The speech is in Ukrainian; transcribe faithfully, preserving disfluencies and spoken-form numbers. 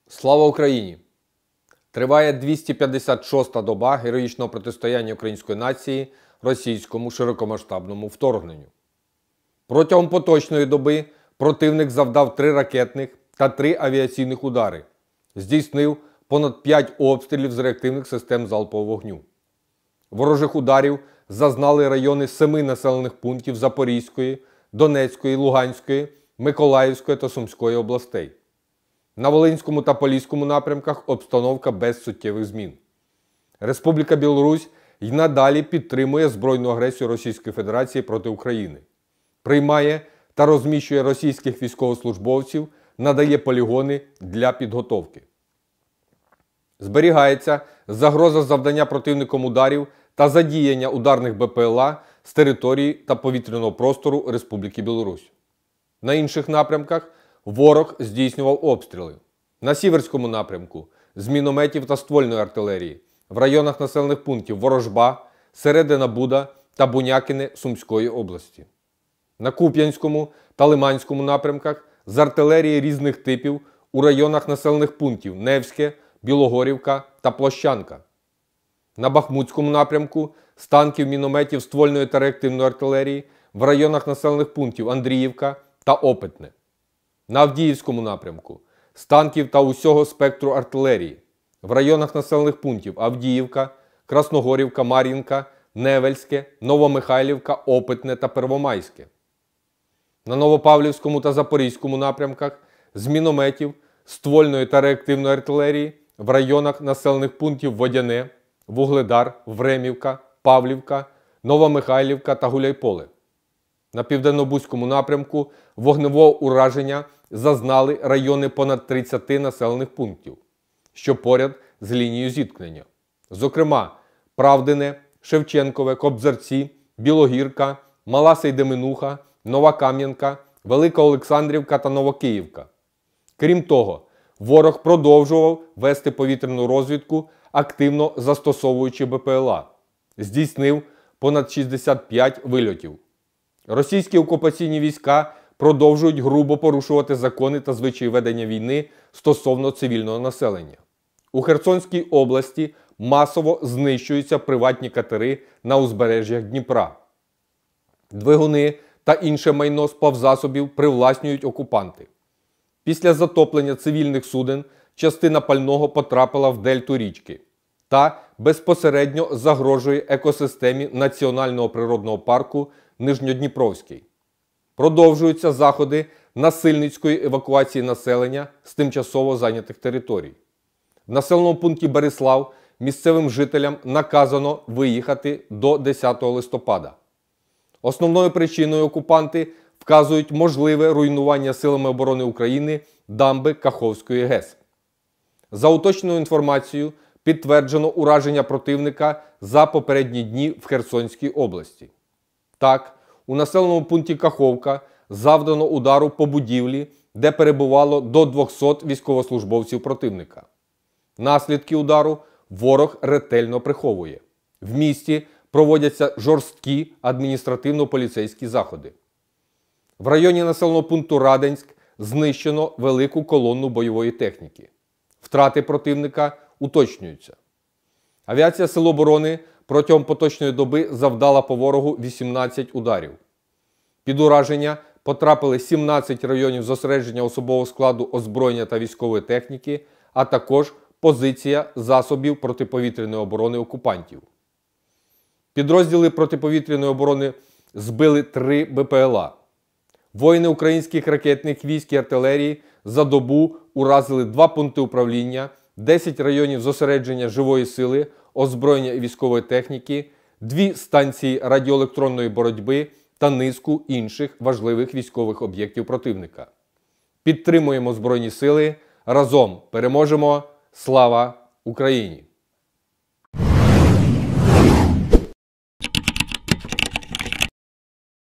Слава Україні! Триває двісті п'ятдесят шоста доба героїчного протистояння української нації російському широкомасштабному вторгненню. Протягом поточної доби противник завдав три ракетних та три авіаційних удари, здійснив понад п'ять обстрілів з реактивних систем залпового вогню. Ворожих ударів зазнали райони семи населених пунктів Запорізької, Донецької, Луганської, Миколаївської та Сумської областей. На Волинському та Поліському напрямках обстановка без суттєвих змін. Республіка Білорусь й надалі підтримує збройну агресію Російської Федерації проти України. Приймає та розміщує російських військовослужбовців, надає полігони для підготовки. Зберігається загроза завдання противником ударів та задіяння ударних БПЛА з території та повітряного простору Республіки Білорусь. На інших напрямках ворог здійснював обстріли. На Сіверському напрямку – з мінометів та ствольної артилерії, в районах населених пунктів Ворожба, Середина Буда та Бунякине Сумської області. На Куп'янському та Лиманському напрямках – з артилерії різних типів у районах населених пунктів Невське, Білогорівка та Площанка. На Бахмутському напрямку – з танків, мінометів, ствольної та реактивної артилерії в районах населених пунктів Андріївка та Опитне. На Авдіївському напрямку – з танків та усього спектру артилерії в районах населених пунктів Авдіївка, Красногорівка, Мар'їнка, Невельське, Новомихайлівка, Опитне та Первомайське. На Новопавлівському та Запорізькому напрямках – з мінометів, ствольної та реактивної артилерії в районах населених пунктів Водяне, Вугледар, Времівка, Павлівка, Новомихайлівка та Гуляйполе. На Південно-Бузькому напрямку вогневого ураження зазнали райони понад тридцяти населених пунктів, що поряд з лінією зіткнення. Зокрема, Правдине, Шевченкове, Кобзарці, Білогірка, Мала Сейдеминуха, Нова Кам'янка, Велика Олександрівка та Новокиївка. Крім того, ворог продовжував вести повітряну розвідку, активно застосовуючи БПЛА. Здійснив понад шістдесят п'ять вильотів. Російські окупаційні війська продовжують грубо порушувати закони та звичаї ведення війни стосовно цивільного населення. У Херсонській області масово знищуються приватні катери на узбережжях Дніпра. Двигуни та інше майно з плавзасобів привласнюють окупанти. Після затоплення цивільних суден частина пального потрапила в дельту річки та безпосередньо загрожує екосистемі Національного природного парку Нижньодніпровський. Продовжуються заходи насильницької евакуації населення з тимчасово зайнятих територій. В населеному пункті Берислав місцевим жителям наказано виїхати до десятого листопада. Основною причиною окупанти вказують можливе руйнування силами оборони України дамби Каховської ГЕС. За уточненою інформацією, підтверджено ураження противника за попередні дні в Херсонській області. Так, у населеному пункті Каховка завдано удару по будівлі, де перебувало до двохсот військовослужбовців противника. Наслідки удару ворог ретельно приховує. В місті проводяться жорсткі адміністративно-поліцейські заходи. В районі населеного пункту Раденськ знищено велику колонну бойової техніки. Втрати противника уточнюються. Авіація Сил оборони протягом поточної доби завдала по ворогу вісімнадцять ударів. Під ураження потрапили сімнадцять районів зосередження особового складу озброєння та військової техніки, а також позиція засобів протиповітряної оборони окупантів. Підрозділи протиповітряної оборони збили три БПЛА. Воїни українських ракетних військ і артилерії за добу уразили два пункти управління, десять районів зосередження живої сили, озброєння і військової техніки, дві станції радіоелектронної боротьби та низку інших важливих військових об'єктів противника. Підтримуємо Збройні сили, разом переможемо! Слава Україні!